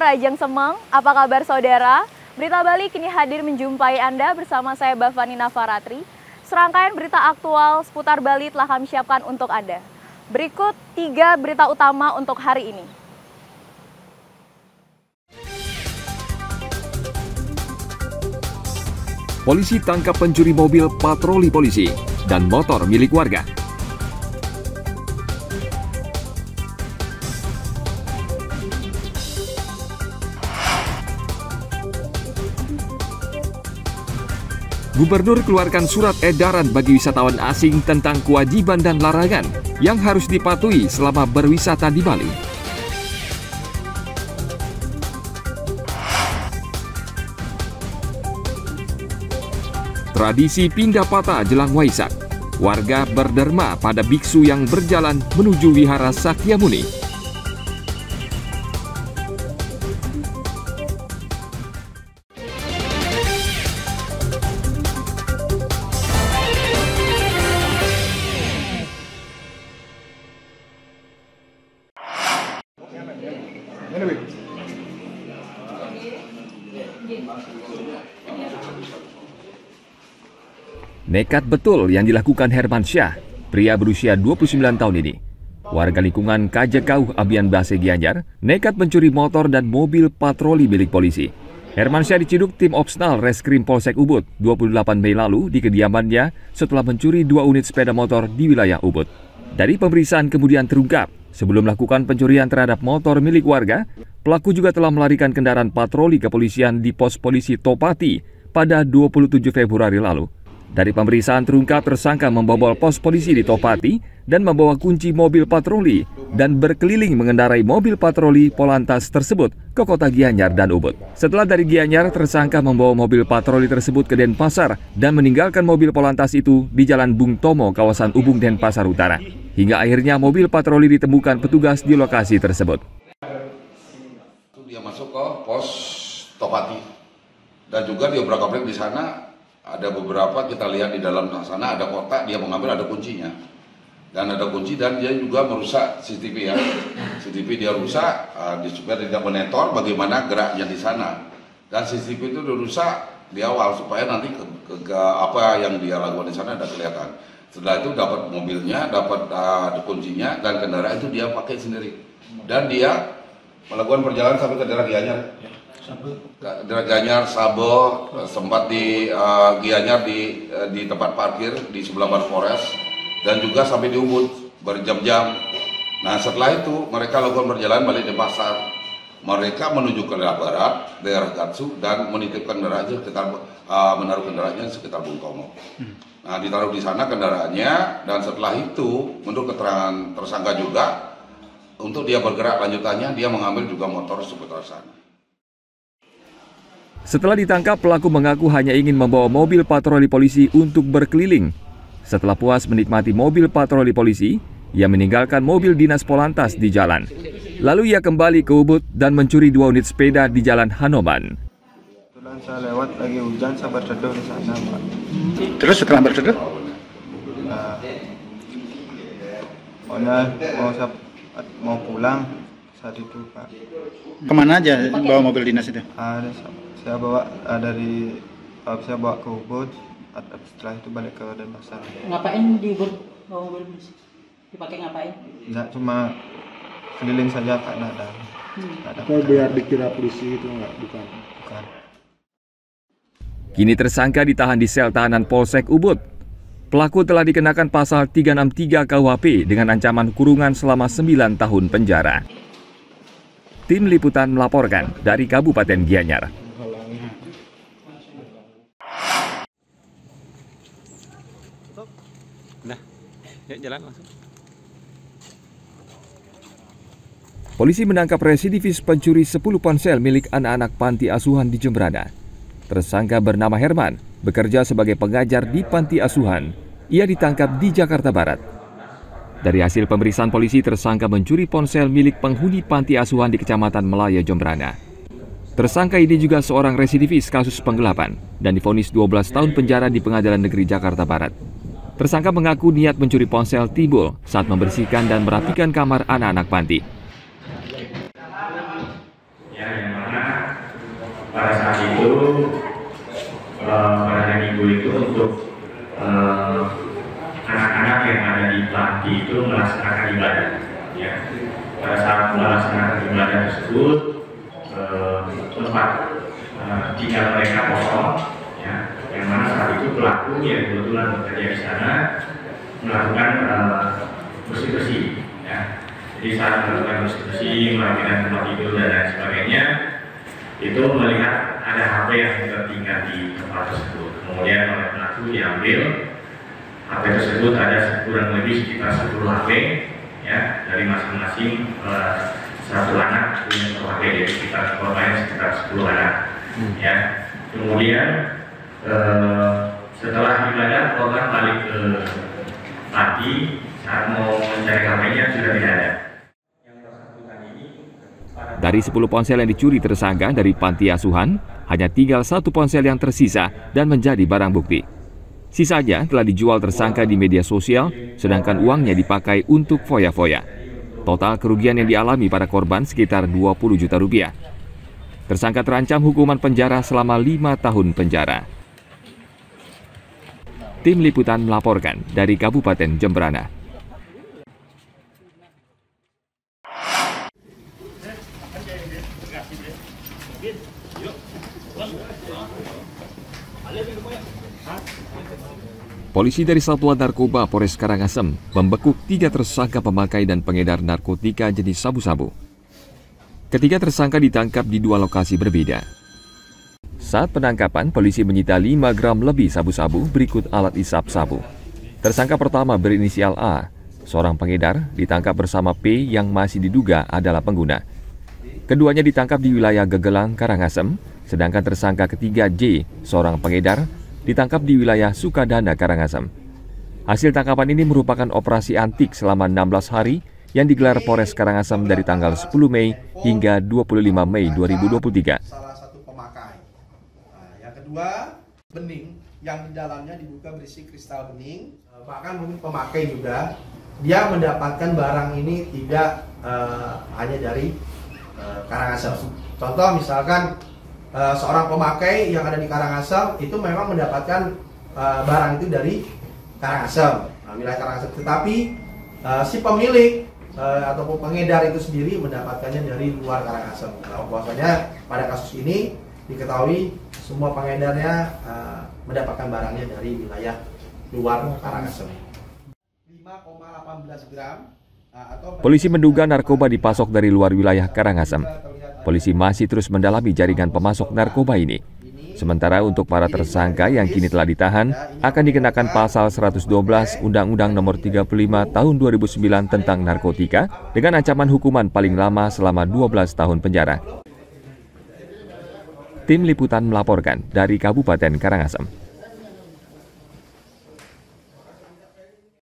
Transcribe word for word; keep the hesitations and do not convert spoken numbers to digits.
Rajang Semeng, apa kabar saudara? Berita Bali kini hadir menjumpai Anda bersama saya Bavani Nafaratri. Serangkaian berita aktual seputar Bali telah kami siapkan untuk Anda. Berikut tiga berita utama untuk hari ini. Polisi tangkap pencuri mobil patroli polisi dan motor milik warga. Gubernur keluarkan surat edaran bagi wisatawan asing tentang kewajiban dan larangan yang harus dipatuhi selama berwisata di Bali. Tradisi pindah patah jelang Waisak. Warga berderma pada biksu yang berjalan menuju Wihara Sakyamuni. Nekat betul yang dilakukan Hermansyah, pria berusia dua puluh sembilan tahun ini. Warga lingkungan Kajekauh Abian Base Gianyar nekat mencuri motor dan mobil patroli milik polisi. Hermansyah diciduk tim Opsnal Reskrim Polsek Ubud dua puluh delapan Mei lalu di kediamannya setelah mencuri dua unit sepeda motor di wilayah Ubud. Dari pemeriksaan kemudian terungkap, sebelum melakukan pencurian terhadap motor milik warga, pelaku juga telah melarikan kendaraan patroli kepolisian di pos polisi Topati pada dua puluh tujuh Februari lalu. Dari pemeriksaan terungkap tersangka membobol pos polisi di Topati dan membawa kunci mobil patroli dan berkeliling mengendarai mobil patroli Polantas tersebut ke kota Gianyar dan Ubud. Setelah dari Gianyar, tersangka membawa mobil patroli tersebut ke Denpasar dan meninggalkan mobil Polantas itu di Jalan Bung Tomo, kawasan Ubung, Denpasar Utara. Hingga akhirnya mobil patroli ditemukan petugas di lokasi tersebut. Dia masuk ke pos Topati dan juga di obrak-abrik di sana. Ada beberapa kita lihat di dalam sana ada kotak, dia mengambil, ada kuncinya. Dan ada kunci dan dia juga merusak C C T V ya. C C T V dia rusak, uh, supaya tidak menetor bagaimana geraknya di sana. Dan C C T V itu dirusak di awal supaya nanti ke, ke, ke apa yang dia lakukan di sana ada kelihatan. Setelah itu dapat mobilnya, dapat uh, kuncinya dan kendaraan itu dia pakai sendiri. Dan dia melakukan perjalanan sampai ke daerah Gianyar. Daerah Gianyar, Sabo, sempat di uh, Gianyar di uh, di tempat parkir di sebelah Bar Forest dan juga sampai di Ubud berjam-jam. Nah setelah itu mereka lakukan perjalanan balik di pasar. Mereka menuju ke daerah barat, daerah Gatsu dan menitipkan kendaraannya sekitar uh, menaruh kendaraannya sekitar Bung Tomo. Nah ditaruh di sana kendaraannya dan setelah itu menurut keterangan tersangka juga untuk dia bergerak lanjutannya dia mengambil juga motor seputar sana. Setelah ditangkap, pelaku mengaku hanya ingin membawa mobil patroli polisi untuk berkeliling. Setelah puas menikmati mobil patroli polisi, ia meninggalkan mobil dinas Polantas di jalan. Lalu ia kembali ke Ubud dan mencuri dua unit sepeda di Jalan Hanoman. Kebetulan saya lewat lagi hujan, saya berteduh di sana, Pak. Terus setelah berteduh? Nah, pokoknya mau, saya, mau pulang saat itu, Pak. Kemana aja bawa mobil dinas itu? Ada saya bawa uh, dari uh, saya bawa ke Ubud, setelah itu balik ke Denpasar. Ngapain di Ubud bawa mobil polisi? Dipakai ngapain? Enggak, cuma keliling saja Pak, enggak ada. Hmm. ada Atau biar dikira polisi itu enggak, bukan? Bukan. Kini tersangka ditahan di sel tahanan Polsek Ubud. Pelaku telah dikenakan pasal tiga enam tiga K U H P dengan ancaman kurungan selama sembilan tahun penjara. Tim Liputan melaporkan dari Kabupaten Gianyar. Nah, yuk jalan langsung. Polisi menangkap residivis pencuri sepuluh ponsel milik anak-anak panti asuhan di Jembrana. Tersangka bernama Herman, bekerja sebagai pengajar di panti asuhan. Ia ditangkap di Jakarta Barat. Dari hasil pemeriksaan polisi, tersangka mencuri ponsel milik penghuni panti asuhan di Kecamatan Melaya, Jembrana. Tersangka ini juga seorang residivis kasus penggelapan dan divonis dua belas tahun penjara di Pengadilan Negeri Jakarta Barat. Tersangka mengaku niat mencuri ponsel timbul saat membersihkan dan merapikan kamar anak-anak panti. pada saat itu uh, pada hari Minggu itu untuk anak-anak uh, yang ada di panti itu melaksanakan ibadah. Ya. Pada saat melaksanakan ibadah tersebut uh, tempat uh, tinggal mereka kosong, ya, yang mana saat itu pelaku yang kebetulan bekerja di sana melakukan uh, bersih-bersih. Ya. Jadi saat melakukan bersih-bersih, merapikan tempat tidur dan lain sebagainya, itu melihat ada H P yang tertinggal di tempat tersebut. Kemudian oleh pelaku diambil H P tersebut, ada kurang lebih sekitar sepuluh H P, ya, dari masing-masing uh, satu anak punya satu H P, jadi sekitar korbannya sekitar sepuluh anak. Hmm. Ya. Kemudian uh, setelah ibadah korban balik ke panti, saat mau mencari H P-nya sudah tidak ada. Dari sepuluh ponsel yang dicuri tersangka dari panti asuhan, hanya tinggal satu ponsel yang tersisa dan menjadi barang bukti. Sisanya telah dijual tersangka di media sosial, sedangkan uangnya dipakai untuk foya-foya. Total kerugian yang dialami para korban sekitar dua puluh juta rupiah. Tersangka terancam hukuman penjara selama lima tahun penjara. Tim Liputan melaporkan dari Kabupaten Jemberana. Polisi dari Satuan Narkoba Polres Karangasem membekuk tiga tersangka pemakai dan pengedar narkotika jenis sabu-sabu. Ketiga tersangka ditangkap di dua lokasi berbeda. Saat penangkapan, polisi menyita lima gram lebih sabu-sabu berikut alat isap sabu. Tersangka pertama berinisial A, seorang pengedar, ditangkap bersama P yang masih diduga adalah pengguna. Keduanya ditangkap di wilayah Gegelang, Karangasem, sedangkan tersangka ketiga J, seorang pengedar, ditangkap di wilayah Sukadana, Karangasem. Hasil tangkapan ini merupakan operasi antik selama enam belas hari yang digelar Polres Karangasem dari tanggal sepuluh Mei hingga dua puluh lima Mei dua ribu dua puluh tiga. Salah satu pemakai. Nah, yang kedua, bening yang di dalamnya dibuka berisi kristal bening. Bahkan mungkin pemakai juga dia mendapatkan barang ini tidak uh, hanya dari uh, Karangasem. Contoh misalkan Uh, seorang pemakai yang ada di Karangasem itu memang mendapatkan uh, barang itu dari Karangasem, nah, wilayah Karangasem. Tetapi uh, si pemilik uh, ataupun pengedar itu sendiri mendapatkannya dari luar Karangasem. Nah, bahwasanya pada kasus ini diketahui semua pengedarnya uh, mendapatkan barangnya dari wilayah luar Karangasem. lima koma delapan belas gram. Uh, Polisi menduga narkoba dipasok dari luar wilayah Karangasem. Polisi masih terus mendalami jaringan pemasok narkoba ini. Sementara untuk para tersangka yang kini telah ditahan, akan dikenakan pasal seratus dua belas Undang-Undang Nomor tiga puluh lima Tahun dua ribu sembilan tentang narkotika dengan ancaman hukuman paling lama selama dua belas tahun penjara. Tim Liputan melaporkan dari Kabupaten Karangasem.